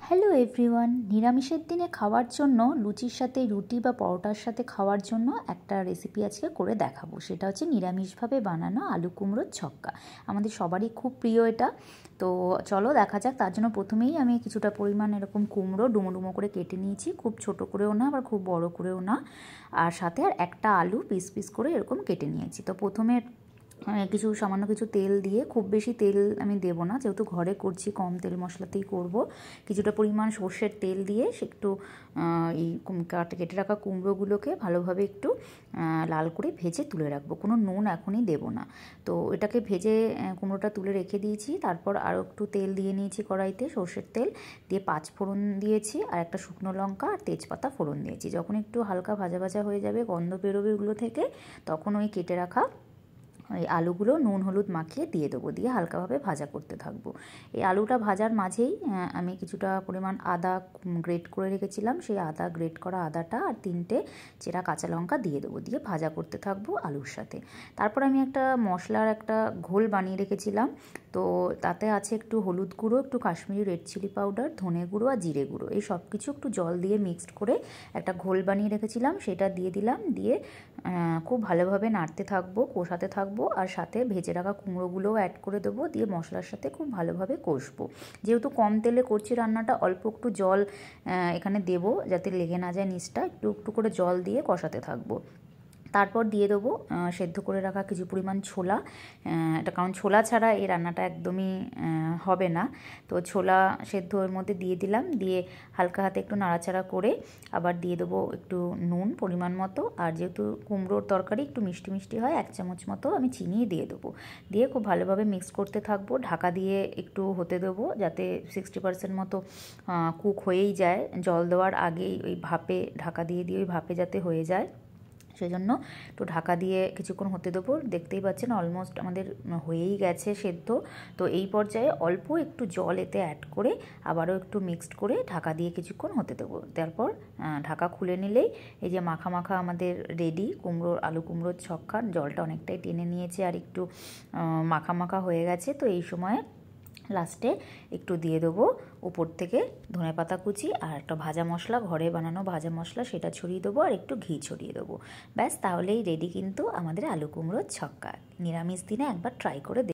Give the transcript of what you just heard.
Hello everyone, নিরামিষের দিনে খাওয়ার জন্য লুচির সাথে রুটি বা পরোটার সাথে খাওয়ার জন্য একটা রেসিপি আজকে করে দেখাবো। সেটা হচ্ছে নিরামিষভাবে বানানো আলু কুমড়োর ছক্কা। আমাদের সবারই খুব প্রিয় এটা। তো চলো দেখা যাক। তার জন্য প্রথমেই আমি কিছুটা পরিমাণ এরকম কুমড়ো ডুমো ডুমো করে কেটে নিয়েছি, খুব ছোট করেও না আবার খুব বড় করেও না। আর সাথে আর একটা আলু পিস পিস করে এরকম কেটে নিয়েছি। তো প্রথমে কিছু সামান্য কিছু তেল দিয়ে, খুব বেশি তেল আমি দেবো না যেহেতু ঘরে করছি, কম তেল মশলাতেই করব। কিছুটা পরিমাণ সর্ষের তেল দিয়ে সে একটু এই কেটে রাখা কুমড়োগুলোকে ভালোভাবে একটু লাল করে ভেজে তুলে রাখবো। কোনো নুন এখনই দেবো না। তো এটাকে ভেজে কুমড়োটা তুলে রেখে দিয়েছি। তারপর আরও একটু তেল দিয়ে নিয়েছি কড়াইতে, সর্ষের তেল দিয়ে 5 ফোড়ন দিয়েছি, আর একটা শুকনো লঙ্কা আর তেজপাতা ফোড়ন দিয়েছি। যখন একটু হালকা ভাজা ভাজা হয়ে যাবে, গন্ধ বেরোবে ওগুলো থেকে, তখন ওই কেটে রাখা এই আলুগুলো নুন হলুদ মাখিয়ে দিয়ে দেবো, দিয়ে হালকাভাবে ভাজা করতে থাকবো। এই আলুটা ভাজার মাঝেই আমি কিছুটা পরিমাণ আদা গ্রেট করে রেখেছিলাম, সেই আদা গ্রেট করা আদাটা আর 3টে চেরা কাঁচা লঙ্কা দিয়ে দেবো, দিয়ে ভাজা করতে থাকবো আলুর সাথে। তারপর আমি একটা মশলার একটা ঘোল বানিয়ে রেখেছিলাম। তো তাতে আছে একটু হলুদ গুঁড়ো, একটু কাশ্মীরি রেড চিলি পাউডার, ধনে গুঁড়ো আর জিরে গুঁড়ো। এই সব কিছু একটু জল দিয়ে মিক্সড করে একটা ঘোল বানিয়ে রেখেছিলাম, সেটা দিয়ে দিলাম। দিয়ে খুব ভালোভাবে নাড়তে থাকবো, কষাতে থাকবো, আর সাথে ভেজে রাখা কুমড়োগুলোও অ্যাড করে দেবো, দিয়ে মশলার সাথে খুব ভালোভাবে কষবো। যেহেতু কম তেলে করছি রান্নাটা, অল্প একটু জল এখানে দেবো যাতে লেগে না যায় নিচটা, একটু একটু করে জল দিয়ে কষাতে থাকবো। তারপর দিয়ে দেবো সেদ্ধ করে রাখা কিছু পরিমাণ ছোলা। এটা কারণ ছোলা ছাড়া এই রান্নাটা একদমই হবে না। তো ছোলা সেদ্ধ এর মধ্যে দিয়ে দিলাম, দিয়ে হালকা হাতে একটু নাড়াচাড়া করে আবার দিয়ে দেবো একটু নুন পরিমাণ মতো। আর যেহেতু কুমড়োর তরকারি একটু মিষ্টি মিষ্টি হয়, 1 চামচ মতো আমি চিনি দিয়ে দেবো। দিয়ে খুব ভালোভাবে মিক্স করতে থাকবো, ঢাকা দিয়ে একটু হতে দেবো যাতে 60% মতো কুক হয়েই যায়। জল দেওয়ার আগেই ওই ভাপে ঢাকা দিয়ে ওই ভাপে যাতে হয়ে যায়, সেজন্য একটু ঢাকা দিয়ে কিছুক্ষণ হতে দেবো। দেখতেই পাচ্ছেন অলমোস্ট আমাদের হয়েই গেছে সেদ্ধ। তো এই পর্যায়ে অল্প একটু জল এতে অ্যাড করে আবারও একটু মিক্সড করে ঢাকা দিয়ে কিছুক্ষণ হতে দেবো। তারপর ঢাকা খুলে নিলেই এই যে মাখা মাখা আমাদের রেডি আলু কুমড়োর ছক্কা। জলটা অনেকটাই টেনে নিয়েছে আর একটু মাখা মাখা হয়ে গেছে। তো এই সময় লাস্টে একটু দিয়ে দেবো উপর থেকে ধনেপাতা কুচি, আর একটা ভাজা মশলা, ঘরে বানানো ভাজা মশলা, সেটা ছড়িয়ে দেবো, আর একটু ঘি ছড়িয়ে দেবো। ব্যাস, তাহলেই রেডি কিন্তু আমাদের আলু কুমড়োর ছক্কা। নিরামিষ দিনে একবার ট্রাই করে